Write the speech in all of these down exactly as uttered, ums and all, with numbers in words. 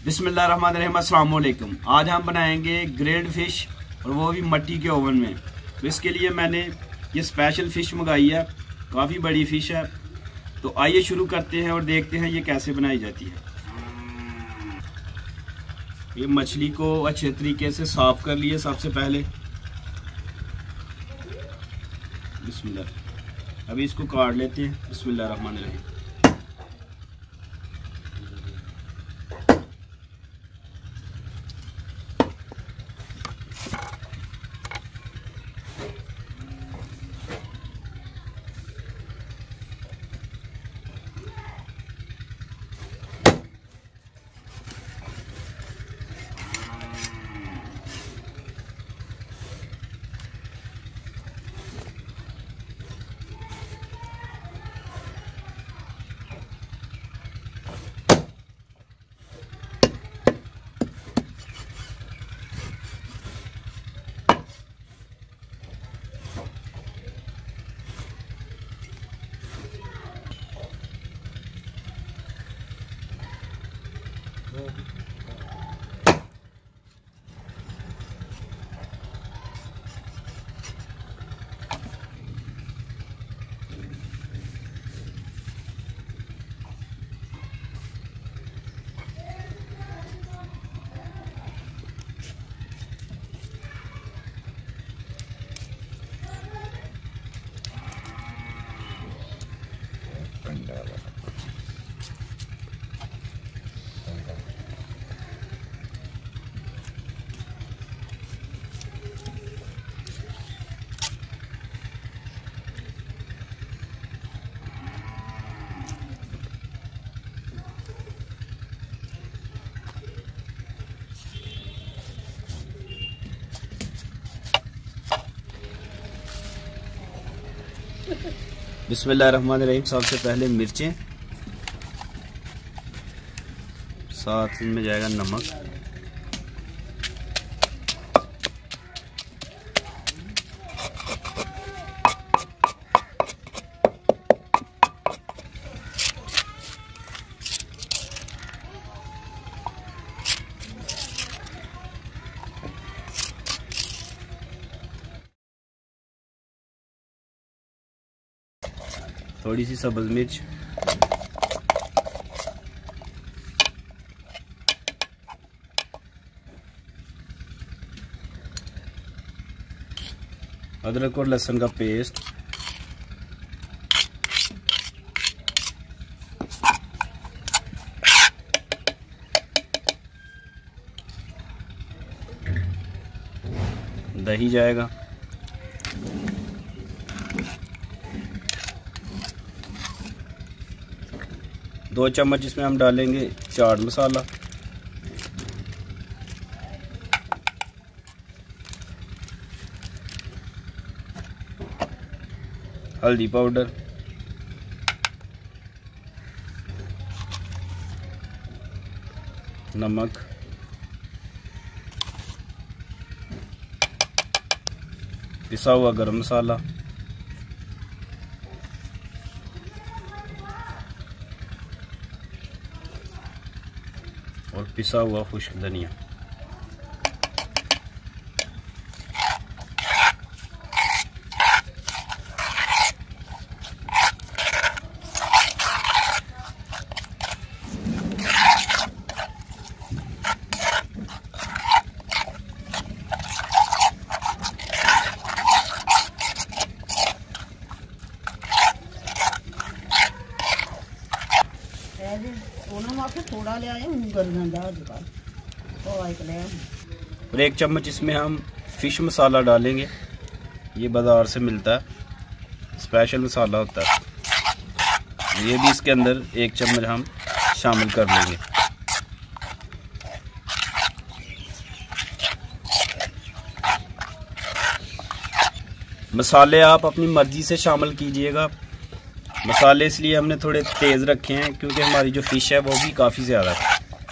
बिस्मिल्लाहिर्रहमानिर्रहीम, अस्सलाम वालेकुम। आज हम बनाएंगे ग्रिल्ड फिश और वो भी मट्टी के ओवन में। तो इसके लिए मैंने ये स्पेशल फ़िश मंगाई है, काफ़ी बड़ी फ़िश है। तो आइए शुरू करते हैं और देखते हैं ये कैसे बनाई जाती है। ये मछली को अच्छे तरीके से साफ़ कर लिए सबसे पहले। बिस्मिल्लाह। अभी इसको काट लेते हैं। बिस्मिल्लाहिर्रहमानिर्रहीम। बिस्मिल्लाहिर्रहमानिर्रहीम। सबसे पहले मिर्चें, साथ में जाएगा नमक, थोड़ी सी सब्ज़ मिर्च, अदरक और लहसुन का पेस्ट, दही जाएगा, दो चम्मच इसमें हम डालेंगे चाट मसाला, हल्दी पाउडर, नमक, पिसा हुआ गरम मसाला, और पिसा हुआ खुश्क धनिया। थोड़ा ले आया और एक चम्मच इसमें हम फिश मसाला डालेंगे। ये बाज़ार से मिलता है, स्पेशल मसाला होता है। ये भी इसके अंदर एक चम्मच हम शामिल कर लेंगे। मसाले आप अपनी मर्जी से शामिल कीजिएगा। मसाले इसलिए हमने थोड़े तेज़ रखे हैं क्योंकि हमारी जो फ़िश है वो भी काफ़ी ज़्यादा है।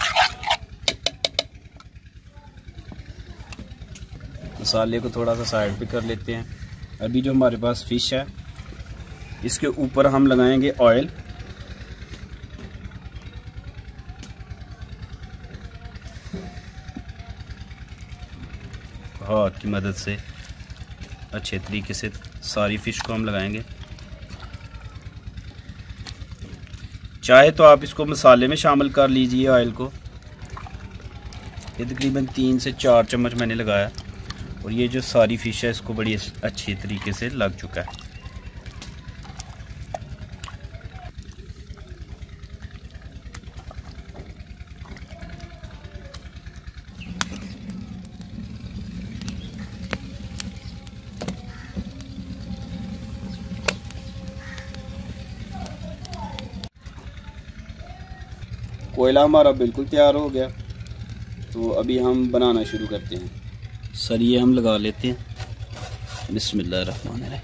मसाले को थोड़ा सा साइड पे कर लेते हैं। अभी जो हमारे पास फ़िश है इसके ऊपर हम लगाएंगे ऑयल। की मदद से अच्छे तरीके से सारी फ़िश को हम लगाएंगे। चाहे तो आप इसको मसाले में शामिल कर लीजिए ऑयल को। ये तकरीबन तीन से चार चम्मच मैंने लगाया और ये जो सारी फ़िश है इसको बड़ी अच्छी तरीके से लग चुका है। कोयला हमारा बिल्कुल तैयार हो गया, तो अभी हम बनाना शुरू करते हैं। सरिये हम लगा लेते हैं। बिस्मिल्लाहिर्रहमानिर्रहीम।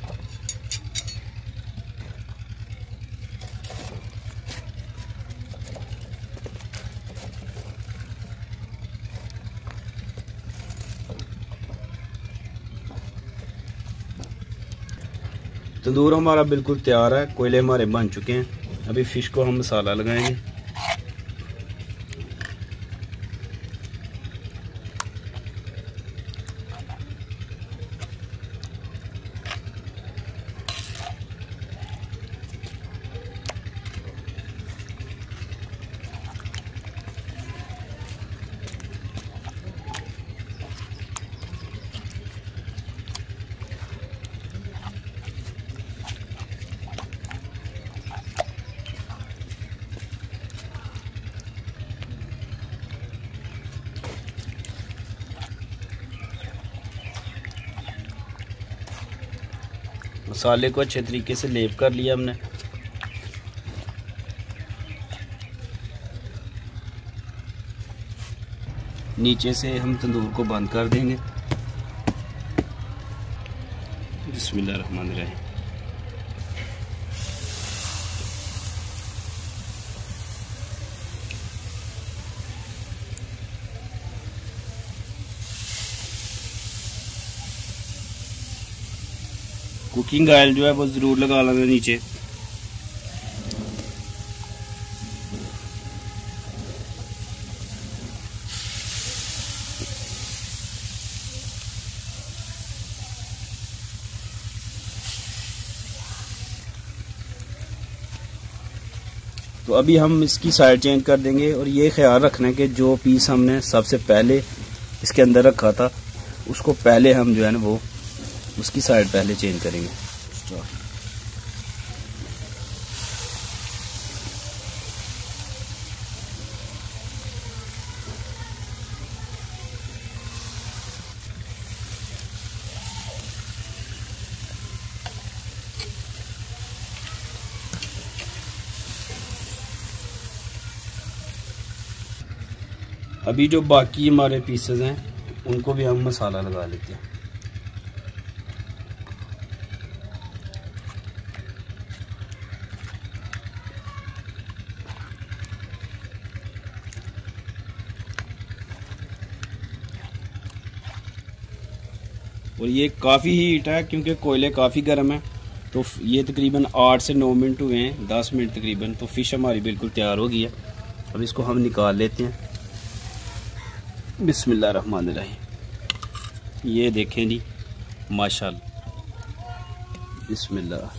तंदूर हमारा बिल्कुल तैयार है, कोयले हमारे बन चुके हैं। अभी फ़िश को हम मसाला लगाएंगे। मसाले को अच्छे तरीके से लेप कर लिया हमने। नीचे से हम तंदूर को बंद कर देंगे। बिस्मिल्लाहिर्रहमानिर्रहीम। कुकिंग ऑयल जो है वो ज़रूर लगा लेना नीचे। तो अभी हम इसकी साइड चेंज कर देंगे और ये ख्याल रखना है कि जो पीस हमने सबसे पहले इसके अंदर रखा था उसको पहले हम जो है ना वो उसकी साइड पहले चेंज करेंगे। अभी जो बाकी हमारे पीसेस हैं उनको भी हम मसाला लगा लेते हैं। और ये काफ़ी हीट है क्योंकि कोयले काफ़ी गर्म है। तो ये तकरीबन आठ से नौ मिनट हुए हैं, दस मिनट तकरीबन। तो फ़िश हमारी बिल्कुल तैयार हो गई है। अब इसको हम निकाल लेते हैं। बिस्मिल्लाहिर्रहमानिर्रहीम। ये देखें जी, माशाल्लाह। बिस्मिल्लाह।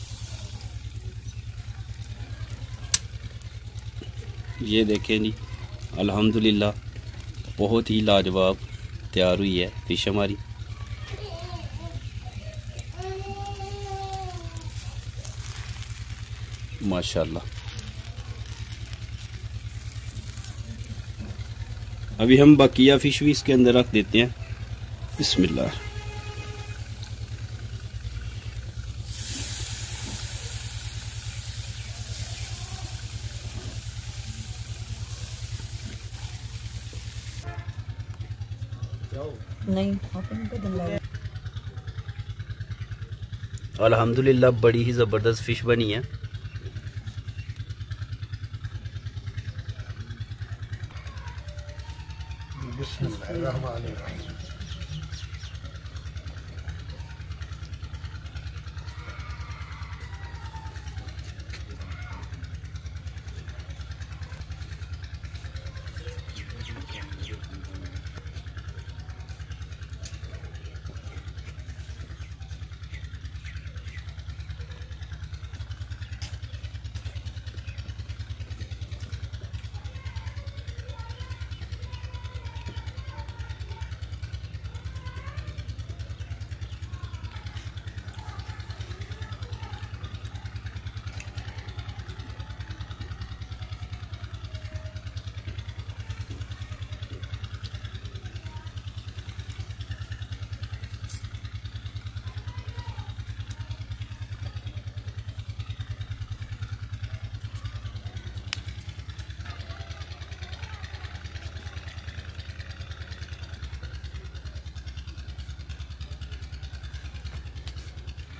ये देखें जी, अल्हम्दुलिल्लाह बहुत ही लाजवाब तैयार हुई है फ़िश हमारी। माशाल्लाह। अभी हम बकिया फ़िश भी इसके अंदर रख देते हैं। बिस्मिल्लाह। नहीं अल्हम्दुलिल्लाह बड़ी ही ज़बरदस्त फ़िश बनी है। बिस्मिल्लाहिर्रहमानिर्रहीम।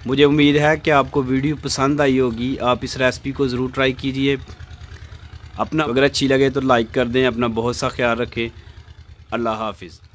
मुझे उम्मीद है कि आपको वीडियो पसंद आई होगी। आप इस रेसिपी को ज़रूर ट्राई कीजिए। अपना अगर अच्छी लगे तो लाइक कर दें। अपना बहुत सा ख्याल रखें। अल्लाह हाफिज़।